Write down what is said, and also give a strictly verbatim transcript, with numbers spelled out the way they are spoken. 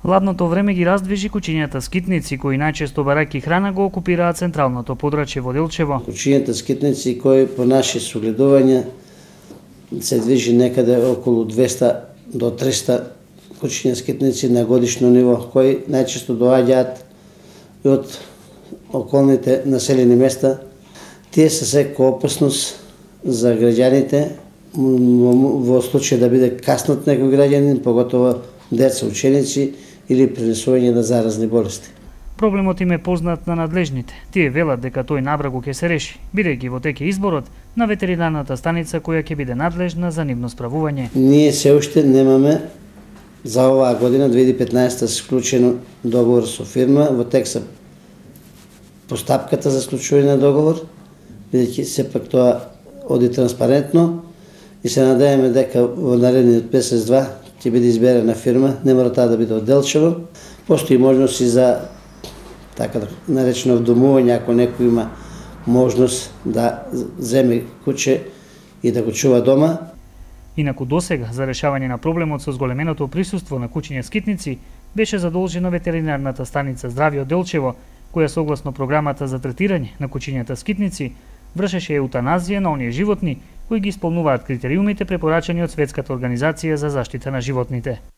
Ладното време ги раздвижи кучињата скитници, кои најчесто барајќи храна го окупираат централното подрачје во Делчево. Кучињата скитници кои по наши согледувања се движи некаде околу двеста до триста кучиња скитници на годишно ниво, кои најчесто доаѓаат и од околните населени места. Тие се секоја опасност за граѓаните во случај да биде каснат некој граѓанин, поготово деца, ученици или пренесување на заразни болести. Проблемот им е познат на надлежните. Тие велат дека тој набрагу ќе се реши, бидејќи во тек е изборот на ветеринарната станица која ќе биде надлежна за нивно справување. Ние се уште немаме за оваа година две илјади и петнаесетта склучено договор со фирма, во тек се постапката за склучување на договор, бидејќи сепак тоа оди транспарентно и се надеваме дека во наредниот месец два ќе биде изберена фирма, не мора таа да биде од Делчево. Постои можност и за така наречено вдомување, ако некој има можност да земе куче и да го чува дома. Инаку досега за решавање на проблемот со зголеменото присуство на кучиња скитници беше задолжена ветеринарната станица Здравје од Делчево, која согласно програмата за третирање на кучињата скитници вршеше еутаназија на оние животни кои ги исполнуваат критериумите препорачани од Светската организација за заштита на животните.